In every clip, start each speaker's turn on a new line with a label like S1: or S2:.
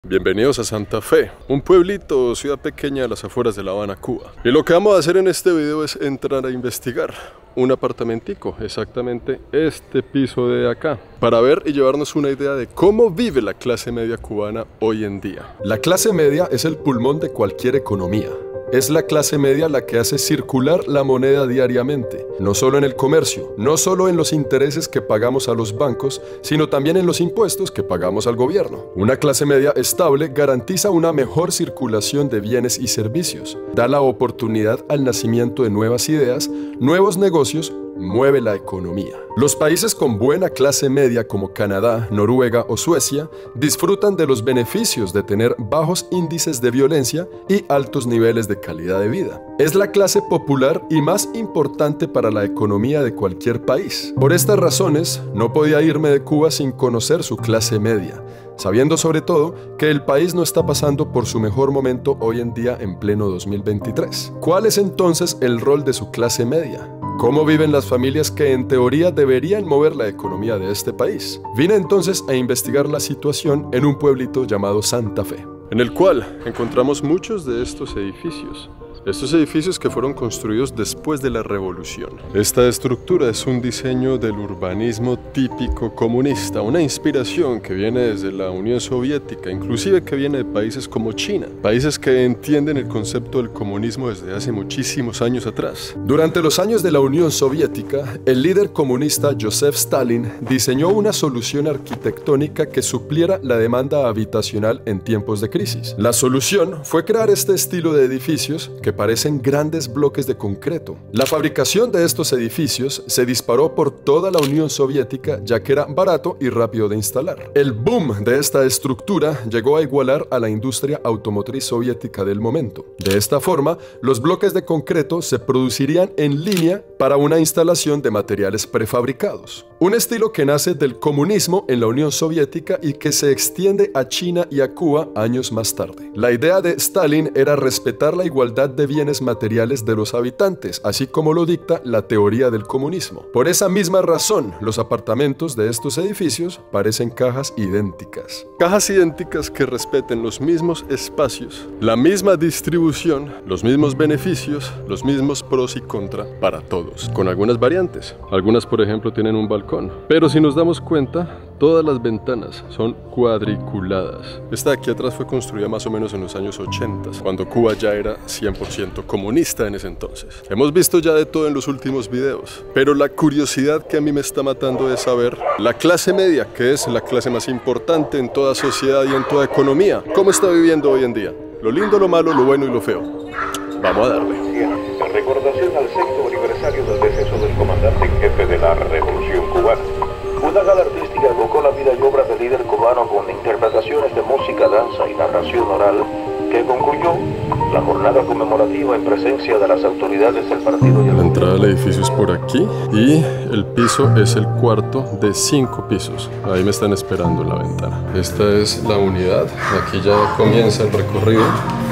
S1: Bienvenidos a Santa Fe, un pueblito o ciudad pequeña a las afueras de La Habana, Cuba. Y lo que vamos a hacer en este video es entrar a investigar un apartamentico, exactamente este piso de acá, para ver y llevarnos una idea de cómo vive la clase media cubana hoy en día.
S2: La clase media es el pulmón de cualquier economía. Es la clase media la que hace circular la moneda diariamente, no solo en el comercio, no solo en los intereses que pagamos a los bancos, sino también en los impuestos que pagamos al gobierno. Una clase media estable garantiza una mejor circulación de bienes y servicios, da la oportunidad al nacimiento de nuevas ideas, nuevos negocios, mueve la economía. Los países con buena clase media como Canadá, Noruega o Suecia disfrutan de los beneficios de tener bajos índices de violencia y altos niveles de calidad de vida. Es la clase popular y más importante para la economía de cualquier país. Por estas razones, no podía irme de Cuba sin conocer su clase media, sabiendo sobre todo que el país no está pasando por su mejor momento hoy en día en pleno 2023. ¿Cuál es entonces el rol de su clase media? ¿Cómo viven las familias que en teoría deberían mover la economía de este país? Vine entonces a investigar la situación en un pueblito llamado Santa Fe,
S1: en el cual encontramos muchos de estos edificios. Estos edificios que fueron construidos después de la Revolución. Esta estructura es un diseño del urbanismo típico comunista, una inspiración que viene desde la Unión Soviética, inclusive que viene de países como China, países que entienden el concepto del comunismo desde hace muchísimos años atrás.
S2: Durante los años de la Unión Soviética, el líder comunista Joseph Stalin diseñó una solución arquitectónica que supliera la demanda habitacional en tiempos de crisis. La solución fue crear este estilo de edificios que parecen grandes bloques de concreto. La fabricación de estos edificios se disparó por toda la Unión Soviética ya que era barato y rápido de instalar. El boom de esta estructura llegó a igualar a la industria automotriz soviética del momento. De esta forma, los bloques de concreto se producirían en línea para una instalación de materiales prefabricados. Un estilo que nace del comunismo en la Unión Soviética y que se extiende a China y a Cuba años más tarde. La idea de Stalin era respetar la igualdad de bienes materiales de los habitantes, así como lo dicta la teoría del comunismo. Por esa misma razón, los apartamentos de estos edificios parecen cajas idénticas.
S1: Cajas idénticas que respeten los mismos espacios, la misma distribución, los mismos beneficios, los mismos pros y contra para todos, con algunas variantes. Algunas, por ejemplo, tienen un balcón, pero si nos damos cuenta, todas las ventanas son cuadriculadas. Esta de aquí atrás fue construida más o menos en los años 80, cuando Cuba ya era 100% comunista en ese entonces. Hemos visto ya de todo en los últimos videos, pero la curiosidad que a mí me está matando es saber la clase media, que es la clase más importante en toda sociedad y en toda economía, ¿cómo está viviendo hoy en día? Lo lindo, lo malo, lo bueno y lo feo. Vamos a darle.
S3: En recordación al 6º aniversario del deceso del comandante en jefe de la Revolución Cubana, una gala artística evocó la vida y obra del líder cubano con interpretaciones de música, danza y narración oral, que concluyó la jornada conmemorativa en presencia de las autoridades del partido.
S1: La entrada al edificio es por aquí y el piso es el cuarto de 5 pisos. Ahí me están esperando en la ventana. Esta es la unidad. Aquí ya comienza el recorrido.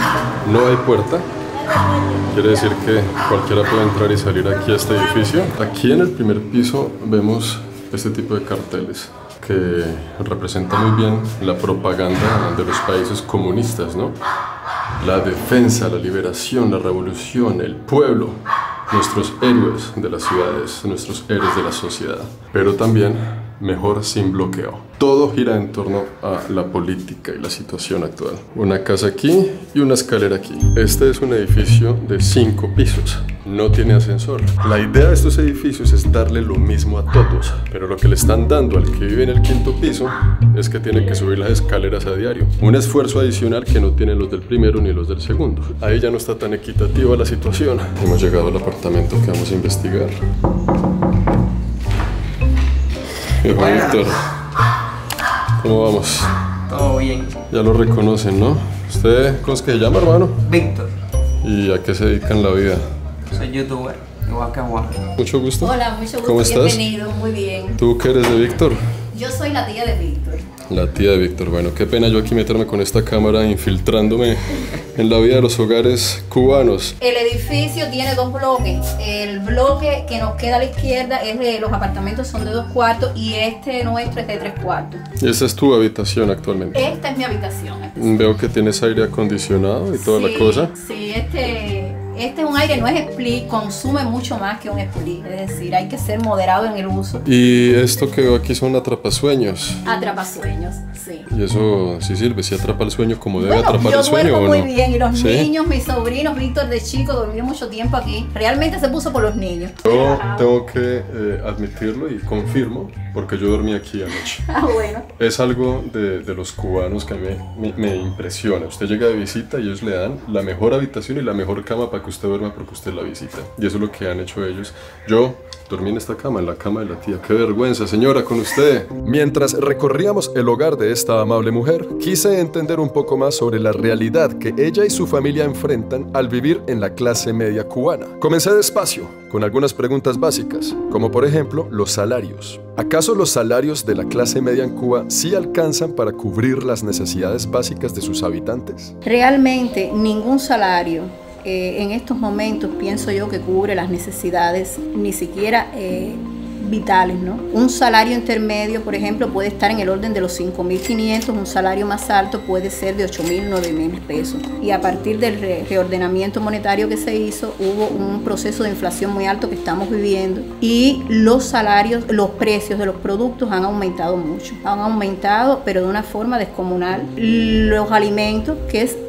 S1: No hay puerta. Quiere decir que cualquiera puede entrar y salir aquí a este edificio. Aquí en el primer piso vemos este tipo de carteles que representa muy bien la propaganda de los países comunistas, ¿no? La defensa, la liberación, la revolución, el pueblo, nuestros héroes de las ciudades, nuestros héroes de la sociedad, pero también mejor sin bloqueo. Todo gira en torno a la política y la situación actual. Una casa aquí y una escalera aquí. Este es un edificio de 5 pisos. No tiene ascensor. La idea de estos edificios es darle lo mismo a todos, pero lo que le están dando al que vive en el 5º piso es que tiene que subir las escaleras a diario. Un esfuerzo adicional que no tienen los del primero ni los del segundo. Ahí ya no está tan equitativa la situación. Hemos llegado al apartamento que vamos a investigar. Viejo Víctor, ¿cómo vamos?
S4: Todo bien.
S1: Ya lo reconocen, ¿no? ¿Usted cómo es que se llama, hermano?
S4: Víctor.
S1: ¿Y a qué se dedica en la vida?
S4: Soy youtuber de Waka Waka.
S1: Mucho gusto.
S5: Hola, mucho gusto.
S1: ¿Cómo estás?
S5: Bienvenido, muy bien.
S1: ¿Tú qué eres de Víctor?
S5: Yo soy la tía de Víctor.
S1: La tía de Víctor. Bueno, qué pena yo aquí meterme con esta cámara infiltrándome en la vida de los hogares cubanos.
S5: El edificio tiene 2 bloques. El bloque que nos queda a la izquierda es de los apartamentos, son de 2 cuartos, y este nuestro es de 3 cuartos.
S1: ¿Y esa es tu habitación actualmente?
S5: Esta es mi habitación.
S1: Veo que tienes aire acondicionado y toda la cosa.
S5: Sí, este es un aire, no es split, consume mucho más que un split, es decir, hay que ser moderado en el uso.
S1: Y esto que veo aquí son atrapasueños.
S5: Atrapasueños, sí.
S1: Y eso sí sirve, si atrapa el sueño como debe atrapar
S5: yo
S1: el sueño,
S5: duermo
S1: ¿o no?
S5: muy bien, y los
S1: ¿Sí?
S5: niños, mis sobrinos, Víctor de chico durmió mucho tiempo aquí. Realmente se puso por los niños.
S1: Yo tengo que admitirlo y confirmo, porque yo dormí aquí anoche.
S5: Ah, bueno.
S1: Es algo de los cubanos que a mí me impresiona. Usted llega de visita y ellos le dan la mejor habitación y la mejor cama para que usted duerma porque usted la visita. Y eso es lo que han hecho ellos. Yo dormí en esta cama, en la cama de la tía. ¡Qué vergüenza, señora, con usted!
S2: Mientras recorríamos el hogar de esta amable mujer, quise entender un poco más sobre la realidad que ella y su familia enfrentan al vivir en la clase media cubana. Comencé despacio, con algunas preguntas básicas, como por ejemplo los salarios. ¿Acaso los salarios de la clase media en Cuba sí alcanzan para cubrir las necesidades básicas de sus habitantes?
S5: Realmente ningún salario en estos momentos pienso yo que cubre las necesidades ni siquiera vitales, ¿no? Un salario intermedio, por ejemplo, puede estar en el orden de los 5.500, un salario más alto puede ser de 8.000, 9.000 pesos. Y a partir del reordenamiento monetario que se hizo, hubo un proceso de inflación muy alto que estamos viviendo y los salarios, los precios de los productos han aumentado mucho. Han aumentado, pero de una forma descomunal. Los alimentos, que es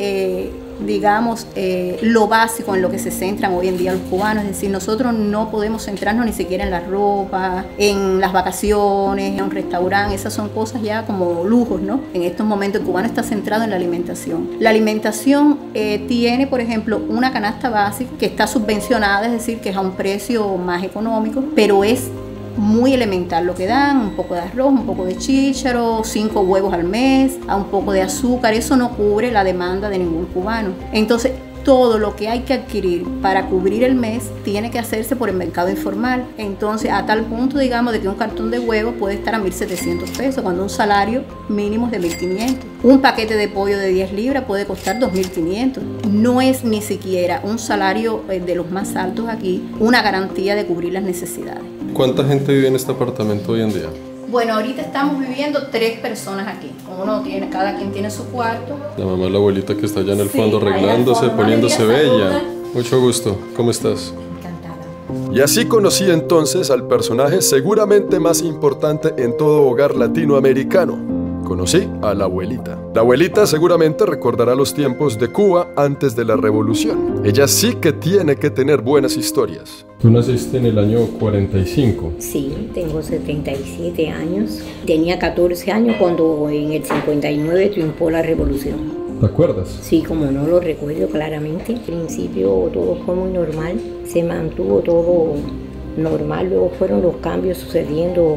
S5: digamos, lo básico en lo que se centran hoy en día los cubanos, es decir, nosotros no podemos centrarnos ni siquiera en la ropa, en las vacaciones, en un restaurante, esas son cosas ya como lujos, ¿no? En estos momentos el cubano está centrado en la alimentación. La alimentación tiene, por ejemplo, una canasta básica que está subvencionada, es decir, que es a un precio más económico, pero es muy elemental lo que dan, un poco de arroz, un poco de chícharo, 5 huevos al mes, a un poco de azúcar. Eso no cubre la demanda de ningún cubano. Entonces, todo lo que hay que adquirir para cubrir el mes tiene que hacerse por el mercado informal. Entonces, a tal punto, digamos, de que un cartón de huevos puede estar a 1.700 pesos, cuando un salario mínimo es de 1.500. Un paquete de pollo de 10 libras puede costar 2.500. No es ni siquiera un salario de los más altos aquí una garantía de cubrir las necesidades.
S1: ¿Cuánta gente vive en este apartamento hoy en día?
S5: Bueno, ahorita estamos viviendo 3 personas aquí. Cada quien tiene su cuarto.
S1: La mamá, la abuelita que está allá en el fondo
S5: allá en el
S1: arreglándose,
S5: fondo.
S1: poniéndose
S5: Buenos días,
S1: bella.
S5: saluda.
S1: Mucho gusto, ¿cómo estás?
S5: Encantada.
S2: Y así conocí entonces al personaje seguramente más importante en todo hogar latinoamericano. Conocí a la abuelita. La abuelita seguramente recordará los tiempos de Cuba antes de la revolución. Ella sí que tiene que tener buenas historias.
S1: Tú naciste en el año 45.
S6: Sí, tengo 77 años. Tenía 14 años cuando en el 59 triunfó la revolución.
S1: ¿Te acuerdas?
S6: Sí, como no lo recuerdo claramente. Al principio todo fue muy normal, se mantuvo todo normal, luego fueron los cambios sucediendo,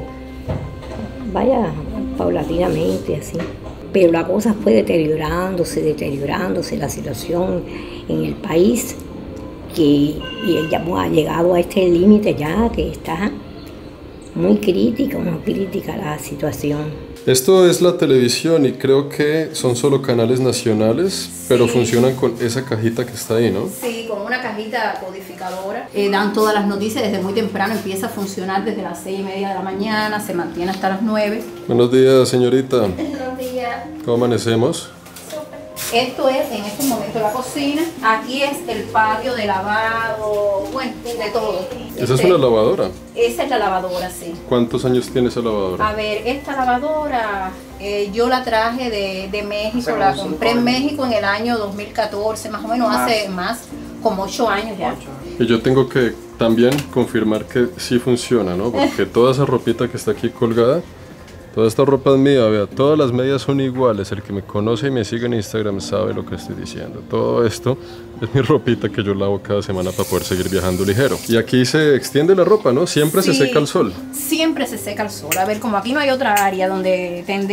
S6: vaya, paulatinamente así. Pero la cosa fue deteriorándose la situación en el país, que ya ha llegado a este límite ya que está muy crítica la situación.
S1: Esto es la televisión y creo que son solo canales nacionales, pero funcionan con esa cajita que está ahí, ¿no?
S5: Sí, con una cajita codificadora. Dan todas las noticias desde muy temprano, empieza a funcionar desde las 6:30 de la mañana, se mantiene hasta las 9.
S1: Buenos días, señorita.
S5: Buenos días.
S1: ¿Cómo amanecemos?
S5: Esto es en este momento la cocina, aquí es el patio de lavado, bueno, de todo.
S1: ¿Esa es una lavadora?
S5: Esa es la lavadora, sí.
S1: ¿Cuántos años tiene esa lavadora?
S5: A ver, esta lavadora yo la traje de México, la compré en México en el año 2014, más o menos hace más, como 8 años ya.
S1: Y yo tengo que también confirmar que sí funciona, ¿no? Porque toda esa ropita que está aquí colgada, toda esta ropa es mía, vea, todas las medias son iguales. El que me conoce y me sigue en Instagram sabe lo que estoy diciendo. Todo esto es mi ropita que yo lavo cada semana para poder seguir viajando ligero. Y aquí se extiende la ropa, ¿no? Siempre se seca al sol.
S5: Siempre se seca al sol. A ver, como aquí no hay otra área donde tender,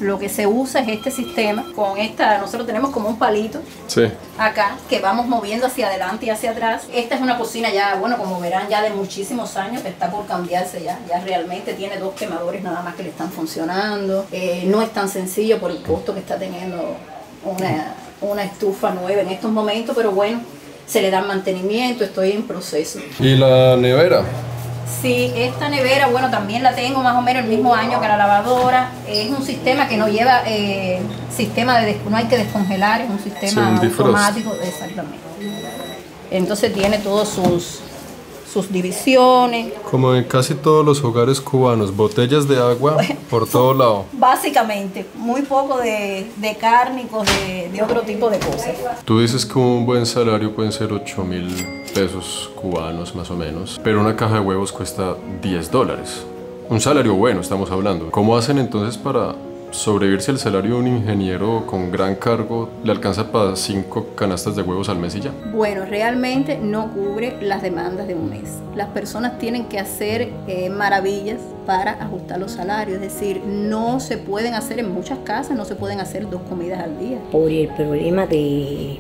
S5: lo que se usa es este sistema. Con esta, nosotros tenemos como un palito acá que vamos moviendo hacia adelante y hacia atrás. Esta es una cocina ya, bueno, como verán, ya de muchísimos años, que está por cambiarse ya. Ya realmente tiene 2 quemadores nada más que le están funcionando. No es tan sencillo por el costo que está teniendo una estufa nueva en estos momentos, pero bueno, se le da mantenimiento, estoy en proceso.
S1: ¿Y la nevera?
S5: Sí, esta nevera, bueno, también la tengo más o menos el mismo año que la lavadora. Es un sistema que no lleva no hay que descongelar, es un sistema automático, exactamente. Entonces tiene todos sus divisiones.
S1: Como en casi todos los hogares cubanos, botellas de agua por todo lado.
S5: Básicamente, muy poco de cárnicos, de otro tipo de cosas.
S1: Tú dices que un buen salario pueden ser 8.000 pesos cubanos más o menos, pero una caja de huevos cuesta $10. Un salario bueno estamos hablando. ¿Cómo hacen entonces para sobrevivir si el salario de un ingeniero con gran cargo le alcanza para 5 canastas de huevos al mes y ya?
S5: Bueno, realmente no cubre las demandas de un mes. Las personas tienen que hacer maravillas para ajustar los salarios, es decir, no se pueden hacer en muchas casas, no se pueden hacer 2 comidas al día.
S6: Por el problema de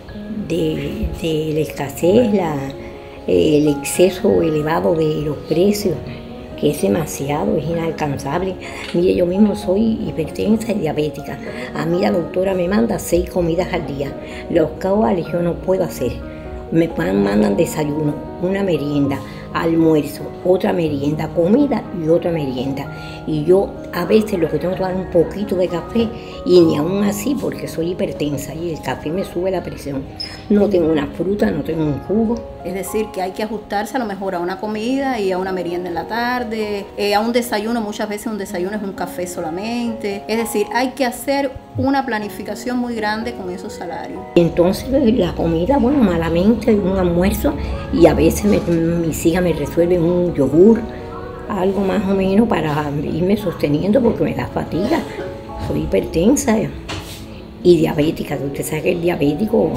S6: la escasez, el exceso elevado de los precios, que es demasiado, es inalcanzable. Mire, yo mismo soy hipertensa y diabética. A mí la doctora me manda 6 comidas al día, los cuales yo no puedo hacer. Me mandan desayuno, una merienda, almuerzo, otra merienda, comida y otra merienda. Y yo a veces lo que tengo que tomar un poquito de café, y ni aún así, porque soy hipertensa y el café me sube la presión. No tengo una fruta, no tengo un jugo.
S5: Es decir, que hay que ajustarse a lo mejor a una comida y a una merienda en la tarde, a un desayuno. Muchas veces un desayuno es un café solamente. Es decir, hay que hacer una planificación muy grande con esos salarios.
S6: Entonces la comida, bueno, malamente un almuerzo, y a veces mis hijas me resuelven un yogur, algo más o menos para irme sosteniendo porque me da fatiga. Soy hipertensa y diabética. Usted sabe que el diabético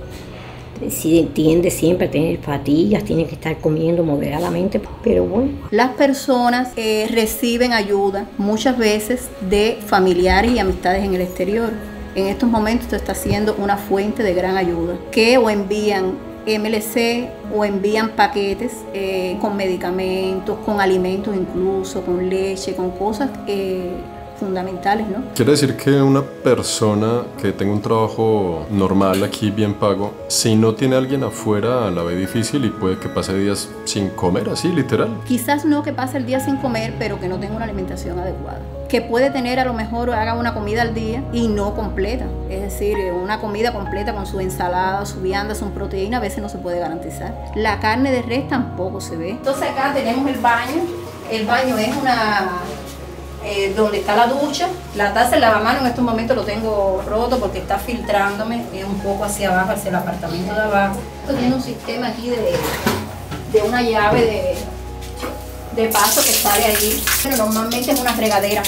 S6: tiende siempre a tener fatigas, tiene que estar comiendo moderadamente, pero bueno.
S5: Las personas reciben ayuda muchas veces de familiares y amistades en el exterior. En estos momentos esto está siendo una fuente de gran ayuda, que o envían MLC o envían paquetes con medicamentos, con alimentos incluso, con leche, con cosas fundamentales, ¿no?
S1: Quiere decir que una persona que tenga un trabajo normal aquí, bien pago, si no tiene a alguien afuera, la ve difícil y puede que pase días sin comer, así, literal.
S5: Quizás no que pase el día sin comer, pero que no tenga una alimentación adecuada. Que puede tener, a lo mejor haga una comida al día y no completa. Es decir, una comida completa con su ensalada, su vianda, su proteína, a veces no se puede garantizar. La carne de res tampoco se ve. Entonces acá tenemos el baño. El baño es donde está la ducha. La taza, el lavamanos en estos momentos lo tengo roto porque está filtrándome un poco hacia abajo, hacia el apartamento de abajo. Esto tiene un sistema aquí de una llave de paso que sale ahí. Pero normalmente es una regadera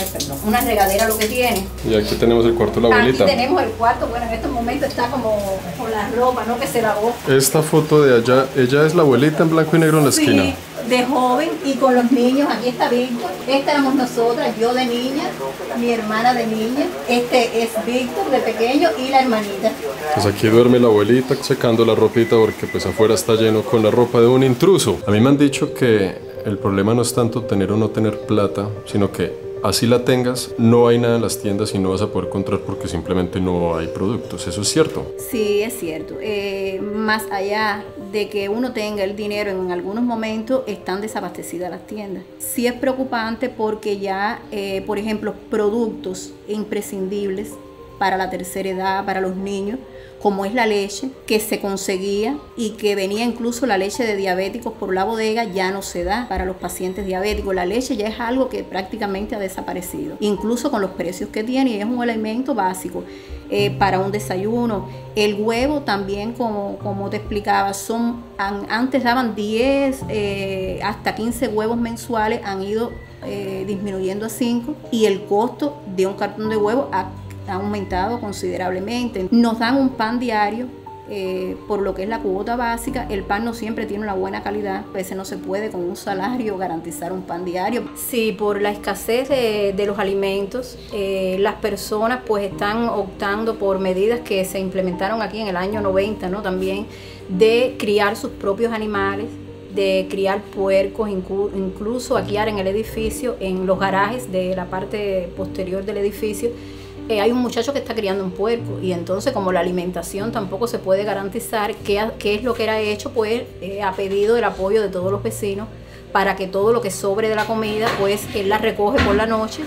S5: lo que tiene.
S1: Y aquí tenemos el cuarto de la abuelita.
S5: Aquí tenemos el cuarto, bueno, en estos momentos está como con la ropa, ¿no? Que se lavó.
S1: Esta foto de allá, ella es la abuelita en blanco y negro en la esquina.
S5: Sí, de joven y con los niños. Aquí está Víctor, esta éramos nosotras, yo de niña, mi hermana de niña, este es Víctor de pequeño y la hermanita.
S1: Pues aquí duerme la abuelita secando la ropita porque pues afuera está lleno con la ropa de un intruso. A mí me han dicho que el problema no es tanto tener o no tener plata, sino que así la tengas, no hay nada en las tiendas y no vas a poder comprar porque simplemente no hay productos. ¿Eso es cierto?
S5: Sí, es cierto. Más allá de que uno tenga el dinero, en algunos momentos están desabastecidas las tiendas. Sí es preocupante porque ya, por ejemplo, productos imprescindibles para la tercera edad, para los niños, como es la leche, que se conseguía y que venía incluso la leche de diabéticos por la bodega, ya no se da para los pacientes diabéticos. La leche ya es algo que prácticamente ha desaparecido, incluso con los precios que tiene, y es un elemento básico para un desayuno. El huevo también, como te explicaba, antes daban 10 hasta 15 huevos mensuales, han ido disminuyendo a 5, y el costo de un cartón de huevo ha aumentado considerablemente. Nos dan un pan diario por lo que es la cuota básica. El pan no siempre tiene una buena calidad, a veces no se puede con un salario garantizar un pan diario. Sí, por la escasez de los alimentos, las personas pues están optando por medidas que se implementaron aquí en el año 90, ¿no? También de criar sus propios animales, de criar puercos, incluso aquí en el edificio, en los garajes de la parte posterior del edificio, hay un muchacho que está criando un puerco, y entonces como la alimentación tampoco se puede garantizar, ¿qué es lo que era hecho? Pues ha pedido el apoyo de todos los vecinos para que todo lo que sobre de la comida, pues él la recoge por la noche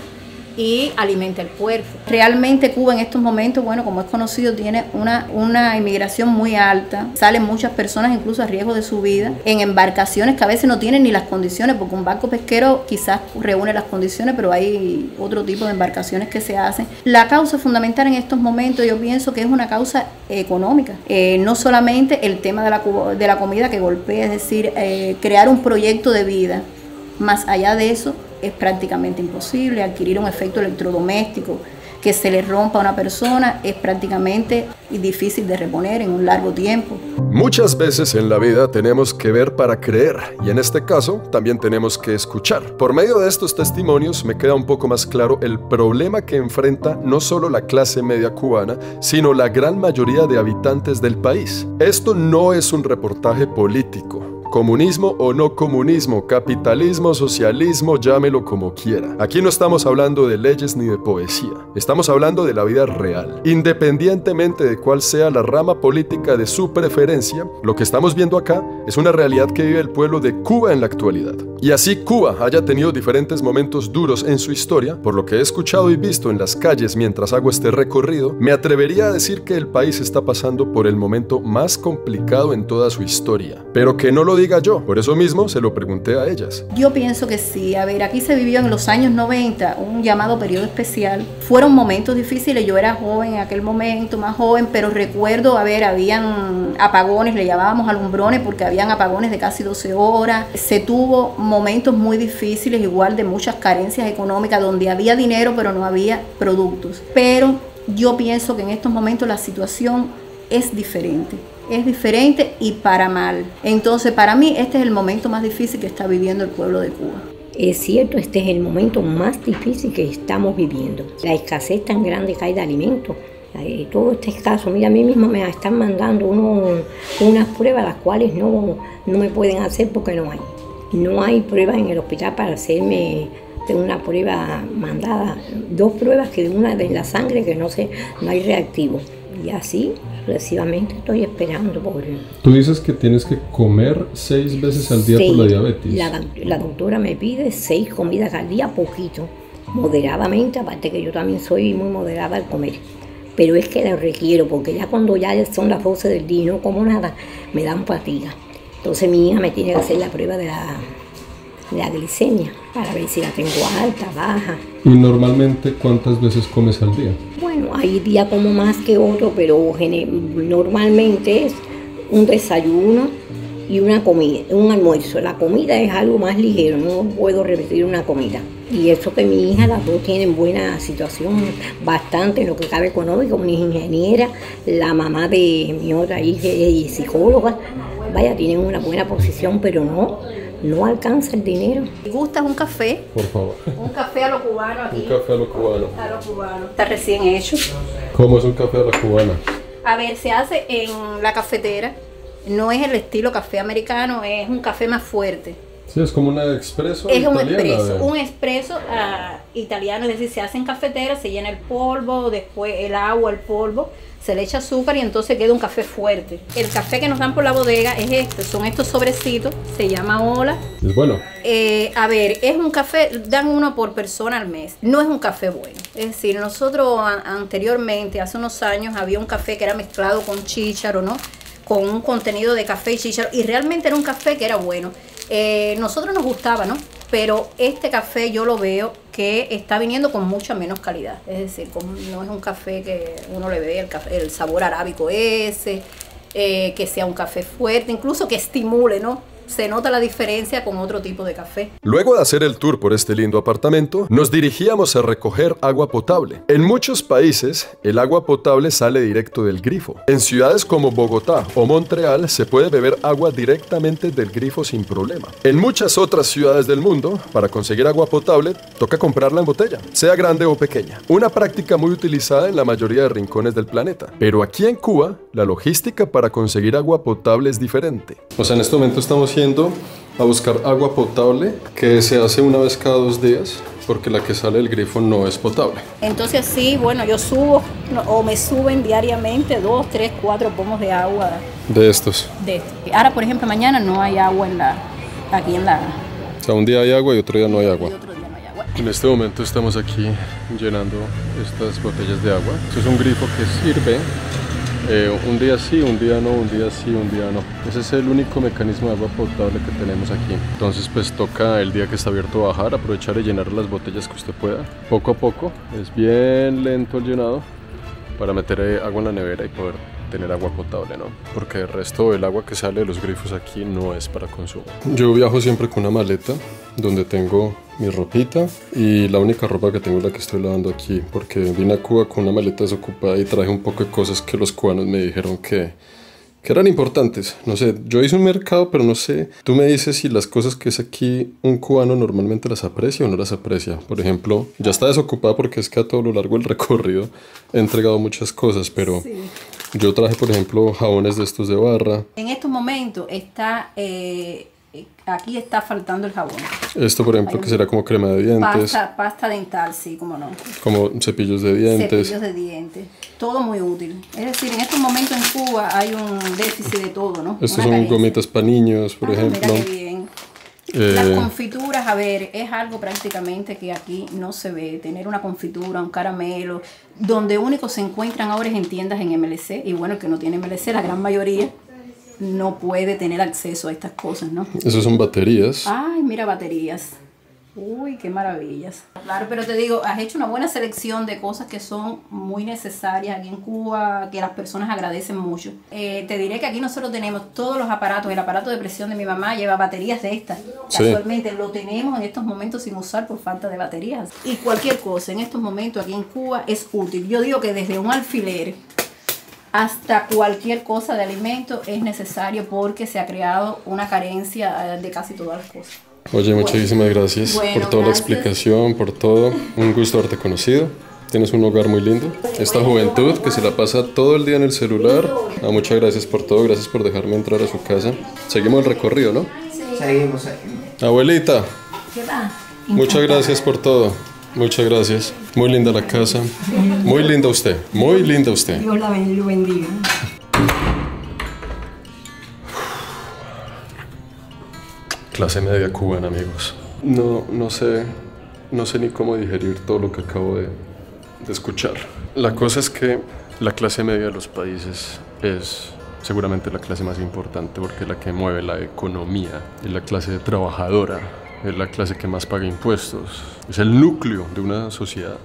S5: y alimenta el puerco. Realmente Cuba en estos momentos, bueno, como es conocido, tiene una inmigración muy alta. Salen muchas personas incluso a riesgo de su vida en embarcaciones que a veces no tienen ni las condiciones, porque un barco pesquero quizás reúne las condiciones, pero hay otro tipo de embarcaciones que se hacen. La causa fundamental en estos momentos yo pienso que es una causa económica. No solamente el tema de la comida que golpea, es decir, crear un proyecto de vida. Más allá de eso, es prácticamente imposible. Adquirir un efecto electrodoméstico que se le rompa a una persona es prácticamente difícil de reponer en un largo tiempo.
S2: Muchas veces en la vida tenemos que ver para creer, y en este caso también tenemos que escuchar. Por medio de estos testimonios me queda un poco más claro el problema que enfrenta no solo la clase media cubana, sino la gran mayoría de habitantes del país. Esto no es un reportaje político. Comunismo o no comunismo, capitalismo, socialismo, llámelo como quiera. Aquí no estamos hablando de leyes ni de poesía. Estamos hablando de la vida real. Independientemente de cuál sea la rama política de su preferencia, lo que estamos viendo acá es una realidad que vive el pueblo de Cuba en la actualidad. Y así Cuba haya tenido diferentes momentos duros en su historia, por lo que he escuchado y visto en las calles mientras hago este recorrido, me atrevería a decir que el país está pasando por el momento más complicado en toda su historia. Pero que no lo diga yo, por eso mismo se lo pregunté a ellas.
S5: Yo pienso que sí. A ver, aquí se vivió en los años 90 un llamado periodo especial. Fueron momentos difíciles, yo era joven en aquel momento, más joven, pero recuerdo, habían apagones, le llamábamos alumbrones porque habían apagones de casi 12 horas. Se tuvo momentos muy difíciles, igual de muchas carencias económicas, donde había dinero pero no había productos. Pero yo pienso que en estos momentos la situación es diferente y para mal. Entonces, para mí, este es el momento más difícil que está viviendo el pueblo de Cuba.
S6: Es cierto, este es el momento más difícil que estamos viviendo. La escasez tan grande que hay de alimentos. Todo este escaso. Mira, a mí mismo me están mandando unas pruebas, las cuales no me pueden hacer porque no hay. No hay pruebas en el hospital para hacerme una prueba mandada. 2 pruebas, que una de la sangre, que no hay reactivo. Y así sucesivamente estoy esperando por él.
S1: Tú dices que tienes que comer 6 veces al día por la diabetes.
S6: La doctora me pide 6 comidas al día, poquito, moderadamente, aparte que yo también soy muy moderada al comer. Pero es que la requiero, porque ya cuando ya son las 12 del día y no como nada, me dan fatiga. Entonces mi hija me tiene que hacer la prueba de la glicemia para ver si la tengo alta, baja.
S1: ¿Y normalmente cuántas veces comes al día?
S6: Bueno, hay días como más que otro, pero normalmente es un desayuno y una comida, un almuerzo. La comida es algo más ligero, no puedo repetir una comida. Y eso que mi hija, las dos tienen buena situación, bastante en lo que cabe económico. Una ingeniera, la mamá de mi otra hija es psicóloga. Vaya, tienen una buena posición, pero no alcanza el dinero.
S5: ¿Te gusta un café?
S1: Por favor.
S5: Un café a lo cubano aquí.
S1: Un café a lo cubano.
S5: A lo cubano. Está recién hecho.
S1: ¿Cómo es un café a la cubana?
S5: A ver, se hace en la cafetera. No es el estilo café americano, es un café más fuerte.
S1: Sí, es como un expreso.
S5: Es un expreso italiano, es decir, se hace en cafetera, se llena el polvo, después el agua, el polvo, se le echa azúcar y entonces queda un café fuerte. El café que nos dan por la bodega es son estos sobrecitos, se llama Ola.
S1: Es bueno.
S5: A ver, es un café, dan uno por persona al mes, no es un café bueno. Es decir, nosotros anteriormente, hace unos años, había un café que era mezclado con chícharo, ¿no? Con un contenido de café y chícharo, y realmente era un café que era bueno. Nosotros nos gustaba, ¿no? Pero este café yo lo veo que está viniendo con mucha menos calidad. Es decir, no es un café que uno le ve el sabor arábico ese, que sea un café fuerte, incluso que estimule, ¿no? se nota la diferencia con otro tipo de café.
S2: Luego de hacer el tour por este lindo apartamento, nos dirigíamos a recoger agua potable. En muchos países, el agua potable sale directo del grifo. En ciudades como Bogotá o Montreal se puede beber agua directamente del grifo sin problema. En muchas otras ciudades del mundo, para conseguir agua potable, toca comprarla en botella, sea grande o pequeña. Una práctica muy utilizada en la mayoría de rincones del planeta. Pero aquí en Cuba, la logística para conseguir agua potable es diferente.
S1: O sea, en este momento estamos yendo a buscar agua potable que se hace una vez cada 2 días porque la que sale del grifo no es potable.
S5: Entonces sí, bueno, yo subo o me suben diariamente 2, 3, 4 pomos de agua.
S1: De estos.
S5: Ahora, por ejemplo, mañana no hay agua aquí en la...
S1: O sea, un día hay agua y otro día no hay agua.
S5: Y otro día no hay agua.
S1: En este momento estamos aquí llenando estas botellas de agua. Esto es un grifo que sirve un día sí, un día no, un día sí, un día no. Ese es el único mecanismo de agua potable que tenemos aquí. Entonces pues toca el día que está abierto bajar, aprovechar y llenar las botellas que usted pueda. Poco a poco, es bien lento el llenado para meter agua en la nevera y poder tener agua potable, ¿no? Porque el resto del agua que sale de los grifos aquí no es para consumo. Yo viajo siempre con una maleta donde tengo mi ropita y la única ropa que tengo es la que estoy lavando aquí, porque vine a Cuba con una maleta desocupada y traje un poco de cosas que los cubanos me dijeron que eran importantes. No sé, yo hice un mercado, pero no sé, tú me dices si las cosas que es aquí un cubano normalmente las aprecia o no las aprecia. Por ejemplo, ya está desocupada porque es que a todo lo largo del recorrido he entregado muchas cosas, pero sí. Yo traje, por ejemplo, jabones de estos de barra.
S5: En estos momentos está... aquí está faltando el jabón.
S1: Esto, por ejemplo, que será como crema de dientes.
S5: Pasta dental, sí, como no.
S1: Como cepillos de dientes.
S5: Cepillos de dientes. Todo muy útil. Es decir, en estos momentos en Cuba hay un déficit de todo, ¿no?
S1: Estos son gomitas para niños, por ejemplo.
S5: Mira qué bien. Las confituras, a ver, es algo prácticamente que aquí no se ve. Tener una confitura, un caramelo, donde único se encuentran ahora es en tiendas en MLC. Y bueno, el que no tiene MLC, la gran mayoría no puede tener acceso a estas cosas, ¿no?
S1: Esos son baterías.
S5: Ay, mira, baterías. Uy, qué maravillas. Claro, pero te digo, has hecho una buena selección de cosas que son muy necesarias aquí en Cuba, que las personas agradecen mucho. Te diré que aquí nosotros tenemos todos los aparatos. El aparato de presión de mi mamá lleva baterías de estas. Sí. Casualmente lo tenemos en estos momentos sin usar por falta de baterías. Y cualquier cosa en estos momentos aquí en Cuba es útil. Yo digo que desde un alfiler hasta cualquier cosa de alimento es necesario porque se ha creado una carencia de casi todas las cosas.
S1: Oye, muchísimas gracias por toda la explicación, por todo. Un gusto haberte conocido. Tienes un hogar muy lindo. Esta juventud que se la pasa todo el día en el celular. Muchas gracias por todo, gracias por dejarme entrar a su casa. Seguimos el recorrido, ¿no?
S4: Sí. Seguimos.
S1: Abuelita,
S5: ¿qué va?
S1: Muchas gracias por todo. Muchas gracias. Muy linda la casa. Muy linda usted. Muy linda usted.
S5: Dios la bendiga.
S1: Clase media cubana, amigos. No sé ni cómo digerir todo lo que acabo de escuchar. La cosa es que la clase media de los países es seguramente la clase más importante porque es la que mueve la economía, es la clase trabajadora, es la clase que más paga impuestos, es el núcleo de una sociedad.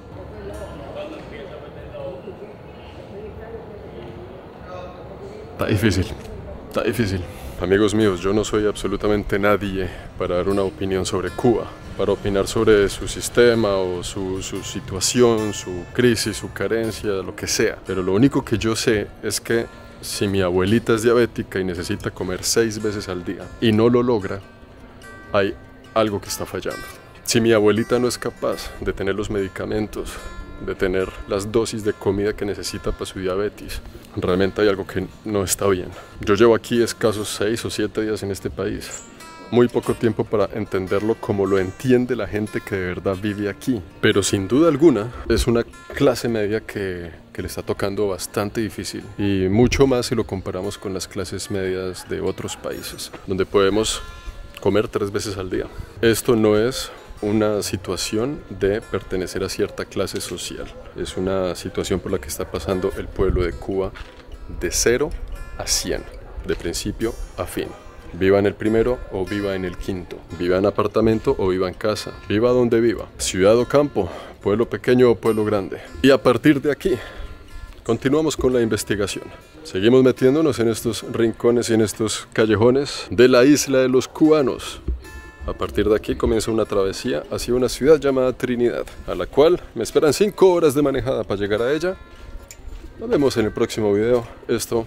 S1: Está difícil. Amigos míos, yo no soy absolutamente nadie para dar una opinión sobre Cuba, para opinar sobre su sistema o su situación, su crisis, su carencia, lo que sea. Pero lo único que yo sé es que si mi abuelita es diabética y necesita comer 6 veces al día y no lo logra, hay algo que está fallando. Si mi abuelita no es capaz de tener los medicamentos, de tener las dosis de comida que necesita para su diabetes, realmente hay algo que no está bien. Yo llevo aquí escasos 6 o 7 días en este país. Muy poco tiempo para entenderlo como lo entiende la gente que de verdad vive aquí. Pero sin duda alguna es una clase media que le está tocando bastante difícil. Y mucho más si lo comparamos con las clases medias de otros países, donde podemos comer 3 veces al día. Esto no es una situación de pertenecer a cierta clase social. Es una situación por la que está pasando el pueblo de Cuba de 0 a 100, de principio a fin. Viva en el primero o viva en el quinto, viva en apartamento o viva en casa, viva donde viva, ciudad o campo, pueblo pequeño o pueblo grande. Y a partir de aquí, Continuamos con la investigación. Seguimos metiéndonos en estos rincones y en estos callejones de la isla de los cubanos. A partir de aquí comienza una travesía hacia una ciudad llamada Trinidad, a la cual me esperan 5 horas de manejada para llegar a ella. Nos vemos en el próximo video. Esto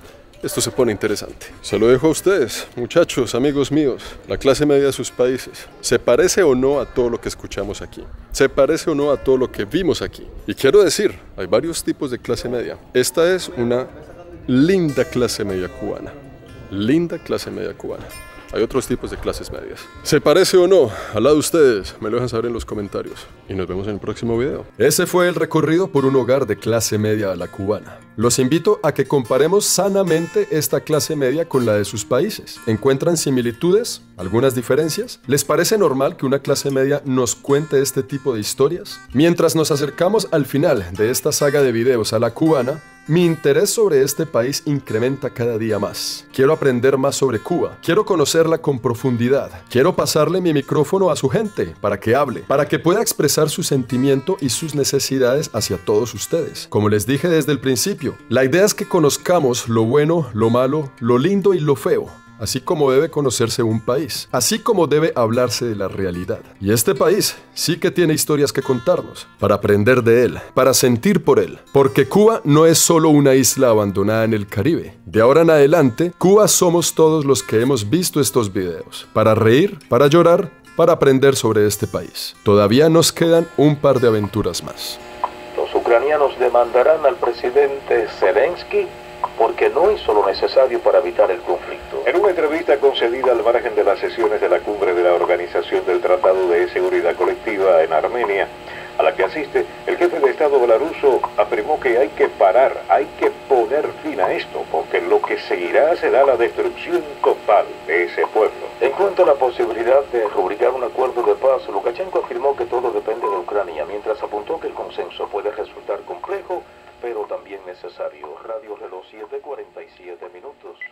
S1: se pone interesante. Se lo dejo a ustedes, muchachos, amigos míos. La clase media de sus países. ¿Se parece o no a todo lo que escuchamos aquí? ¿Se parece o no a todo lo que vimos aquí? Y quiero decir, hay varios tipos de clase media. Esta es una linda clase media cubana. Linda clase media cubana. Hay otros tipos de clases medias. ¿Se parece o no? Al lado de ustedes, me lo dejan saber en los comentarios. Y nos vemos en el próximo video.
S2: Ese fue el recorrido por un hogar de clase media a la cubana. Los invito a que comparemos sanamente esta clase media con la de sus países. ¿Encuentran similitudes? ¿Algunas diferencias? ¿Les parece normal que una clase media nos cuente este tipo de historias? Mientras nos acercamos al final de esta saga de videos a la cubana, mi interés sobre este país incrementa cada día más. Quiero aprender más sobre Cuba. Quiero conocerla con profundidad. Quiero pasarle mi micrófono a su gente para que hable, para que pueda expresar su sentimiento y sus necesidades hacia todos ustedes. Como les dije desde el principio, la idea es que conozcamos lo bueno, lo malo, lo lindo y lo feo. Así como debe conocerse un país, así como debe hablarse de la realidad. Y este país sí que tiene historias que contarnos, para aprender de él, para sentir por él. Porque Cuba no es solo una isla abandonada en el Caribe. De ahora en adelante, Cuba somos todos los que hemos visto estos videos, para reír, para llorar, para aprender sobre este país. Todavía nos quedan un par de aventuras más.
S3: Los ucranianos demandarán al presidente Zelensky porque no hizo lo necesario para evitar el conflicto. En una entrevista concedida al margen de las sesiones de la cumbre de la Organización del Tratado de Seguridad Colectiva en Armenia, a la que asiste, el jefe de Estado belaruso afirmó que hay que parar, hay que poner fin a esto, porque lo que seguirá será la destrucción total de ese pueblo. En cuanto a la posibilidad de rubricar un acuerdo de paz, Lukashenko afirmó que todo depende de Ucrania, mientras apuntó que el consenso puede resultar complejo, pero también necesario. Radio Reloj 7:47 minutos.